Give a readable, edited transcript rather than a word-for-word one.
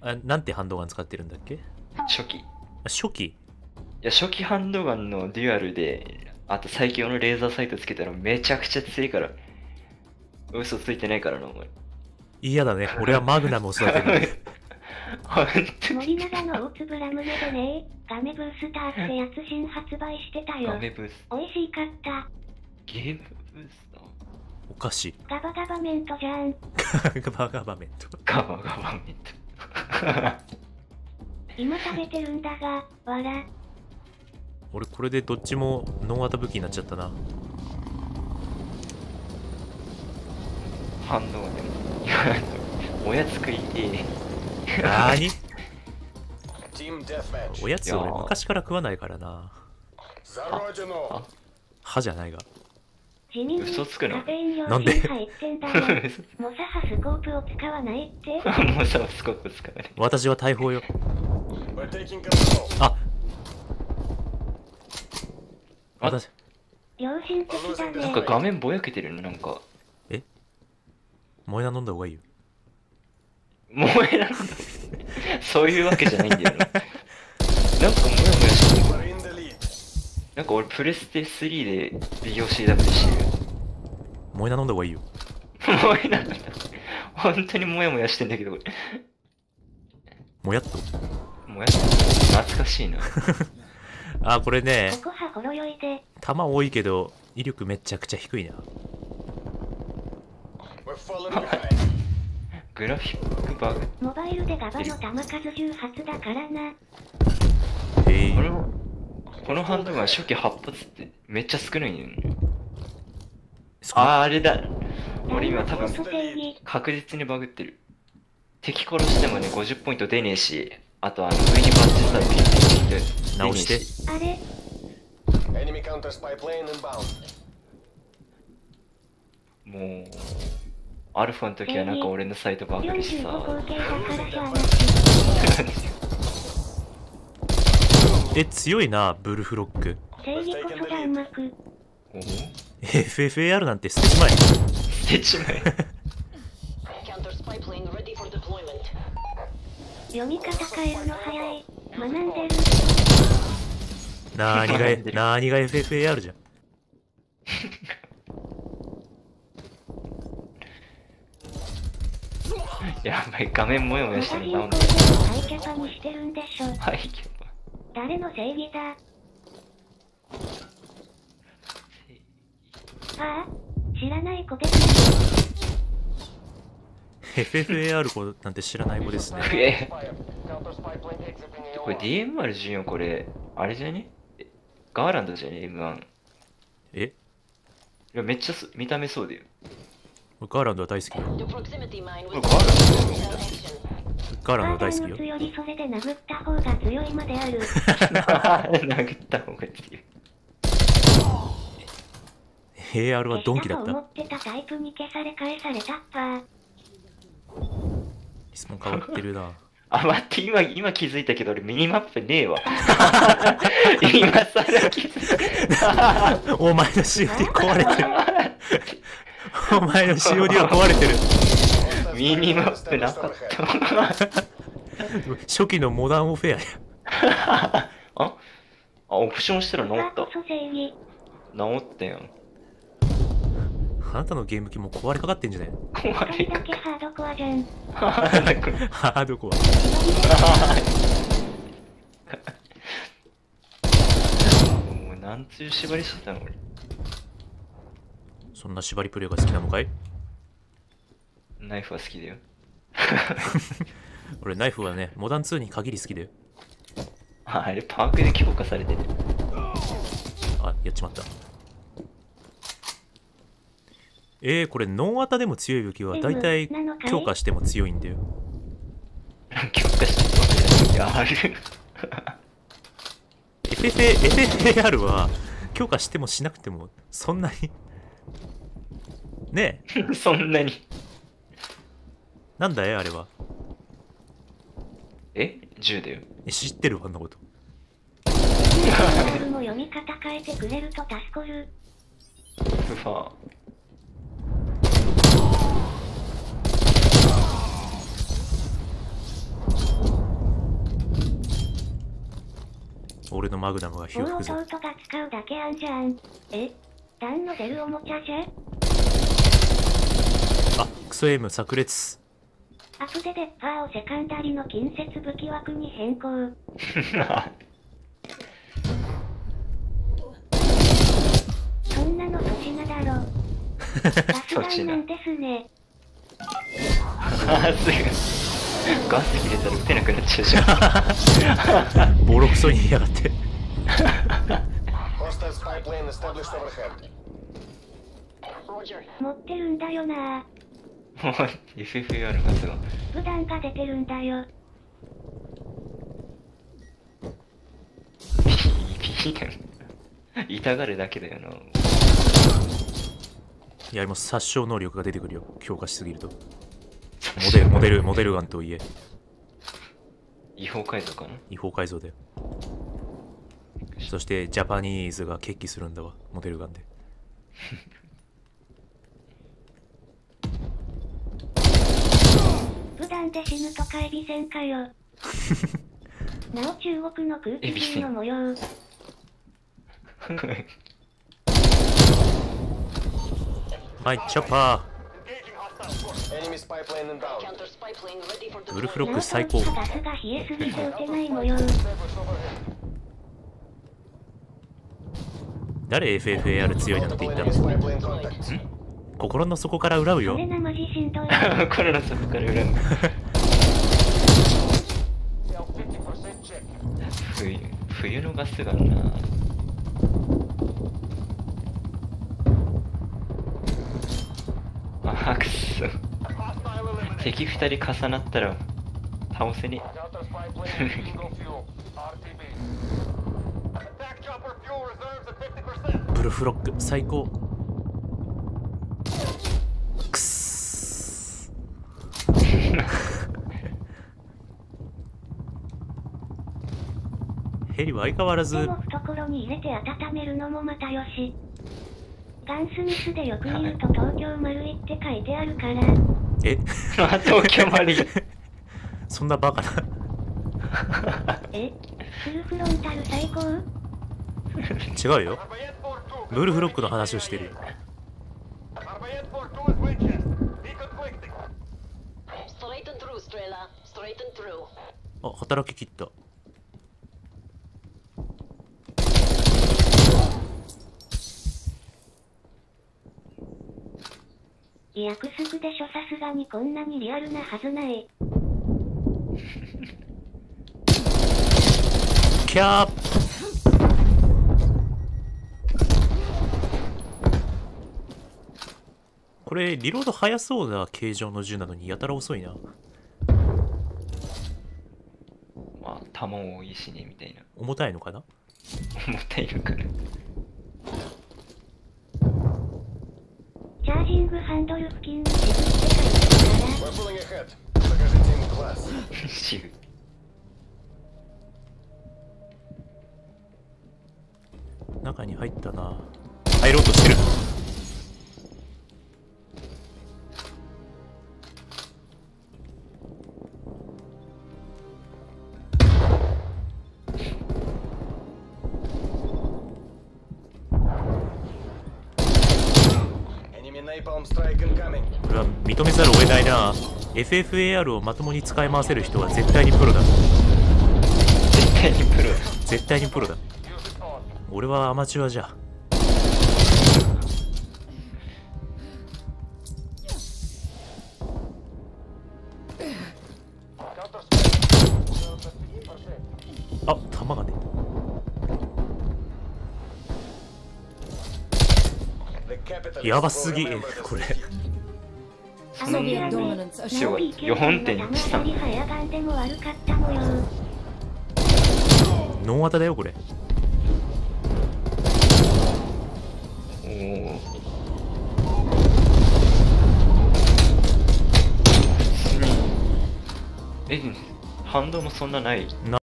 なんてハンドガン使ってるんだっけ？ 初期。い初期？ や、初期ハンドガンのデュアルで、あと最強のレーザーサイトつけたらめちゃくちゃ強いから。嘘ついてないからな、お前。 嫌だね。俺はマグナムを育てる。 本当に。 森永の大粒ラムネでね、ガメブースターってやつ新発売してたよ。 ガメブース。 美味しかった。 ゲームブースターお菓子。 ガバガバメントじゃん。 ガバガバメント。 ガバガバメント。 今食べてるんだが、わら。 俺これでどっちもノンアタ武器になっちゃったな。 反応でも。おやつ食いてえ。 なーに？ Team deathmatch. おやつ俺昔から食わないからな。 Зарождено. 歯じゃないが。 地味に嘘つくのカフェイン用なんで品入ってんだよ。モサハスコープを使わないって。 もうさ、スコープ使わない。 私は大砲よ。 We're taking control. あ、私、 良心的だなんかね。 画面ぼやけてるの、なんか。 萌えな飲んだ方がいいよ。 萌えなんだ。そういうわけじゃないんだよな。なんかモヤモヤしてる。 We're in the lead. なんか俺プレステ3で美容 CW してる。 萌えな飲んだ方がいいよ。 萌えなんだ。本当にモヤモヤしてんだけど、これ。 もやっと。 もや懐かしいな。 あ、これね、 ここはほろ酔いで。 弾多いけど、威力めちゃくちゃ低いな。 We're falling behind. グラフィックバグ。 モバイルでガバの弾数10発だからな。 へえ。 このハンドガン初期8発ってめっちゃ少ないんだよね。 少ない。 あれだ。俺今多分ソ正義。 確実にバグってる。敵殺してもね、50ポイント出ねえし、あと上にバッチさ、ピッて出ねえ直して。 あれ Enemy counter spy plane inbound. もう、アルファの時はなんか俺のサイトバグるし 45 さ。 合計だからじゃあなし。 強いな、ブルフロック。 正義こそがうまく。 おお FFAR なんて捨てちまえ。 捨てちまえ。 Counter spy plane ready for deployment. 読み方変えるの早い。学んでる。 何が FFAR じゃん。 やばい、画面もやもやしてるな。 ハイキャパにしてるんでしょ。 はい、キャパ。 誰の正義だ。ああ、知らない子ですね。 FFAR 子なんて知らない子ですね。 え Fire. Counter spy plane exiting これ DMR14 これ、あれじゃね？ガーランドじゃね？ M1。 え、 いや、めっちゃ見た目そうだよ。 ガーランドは大好きよ。 The proximity mine これ will ガーランドだよ、見 cell た action. ガーランドはガー大好きよ。 ダンの強りそれで殴った方が強いまである。 殴った方が強い。 AR はドンキだっ消したと思た。 ってたタイプに消され返されたっぱ。 リスポン変わってるな。 あ、待って、今気づいたけど俺ミニマップねえわ。今更気づいた。 お前の COD 壊れてる。お前の COD は壊れてる。 1. ミニマップなかった。 初期のモダンオフェアや。 あ、オプションしたら治っだこそ正義。 た。治ったよ。 あなたのゲーム機も壊れかかってんじゃない？ 壊二人だれかけ。 けハードコアじゃん。 ハードコア。 もうなんつう縛りしてたの俺。 そんな縛りプレイが好きなのかい？ ナイフは好きだよ。 俺ナイフはね、モダン2に限り好きだよ。 あれパークで強化されてる。 あ、やっちまった。これノンアタでも強い武器はだいたい強化しても強いんだよ。 強化してるわけある。 FFAR は強化してもしなくてもそんなにねえ、 そんなに。 なんだよあれは。 銃だよ。 知ってるわあんなこと。 ルも読み方変えてくれると助かる。 フファー。 俺のマグナムが被もう服ぜ。 弟が使うだけあんじゃん。え、ダンの出るおもちゃじゃ。 あ、クソ M 炸裂。 アプデデッパーをセカンダリの近接武器枠に変更。そんなの粗品だろ。ガス弾なんですね。 あすぐガス入れたら撃てなくなっちゃうじゃん。 ボロクソに言いやがって。 Hostile spy plane established overhead. Roger. 持ってるんだよな。 もう FFR のガスが。 普段が出てるんだよ。 痛がるだけだよな。 いや、もう殺傷能力が出てくるよ。強化しすぎると。モデルガンといえ。 違法改造かな。 違法改造だよ。そしてジャパニーズが決起するんだわ、モデルガンで。 普段で死ぬとかエビ戦かよ。なお中国の空気人の模様。 はい、チョッパ Enemy spy plane inbound. Counter spy plane ready for ー。ブル deployment. フロック最高。 ガスが冷えすぎて撃てない模様。 誰 FFAR 強いなんて言った Enemy の？ spy plane contact. 心の底から恨むよそれ。なマジしんどい。 これの底から恨む。冬のガスがな。あくそ。敵2人重なったら倒せね Counter spy plane single fuel. RTB. Attack chopper fuel reserves at 50%. ブルフロック最高。くっすヘリは相変わらずでも懐に入れて温めるのもまたよし。ガンスミスでよく見ると東京丸いって書いてあるから。 えあ東京マリン。 そんなバカな。 え、フルフロンタル最高？ 違うよ。ブルフロックの話をしてるよ。 Arbayet 42 is Winchester. Deconflicting. Straight and through, Strela. Straight and through. あ、働き切った。 いやクスクでしょ、さすがにこんなにリアルなはずない。 キャー。これリロード早そうな形状の銃なのにやたら遅いな。 まあ弾も多いしねみたいな。 重たいのかな。 思ったいるから。 チャージングハンドル付近に自分って書いてあるか We're pulling ahead. Покажите им класс. シグ。 中に入ったな。入ろうとしてる。 Enemy napalm strike incoming. これは認めざるを得ないな。FFAR をまともに使い回せる人は絶対にプロだ。 絶対にプロだ。 絶対にプロだ。俺はアマチュアじゃ。あ、弾がね。やばすぎこれ。 そんなに強い。4.13。 早ガンでも悪かった模様。 ノン型だよこれ。 おお。え、反動もそんなない。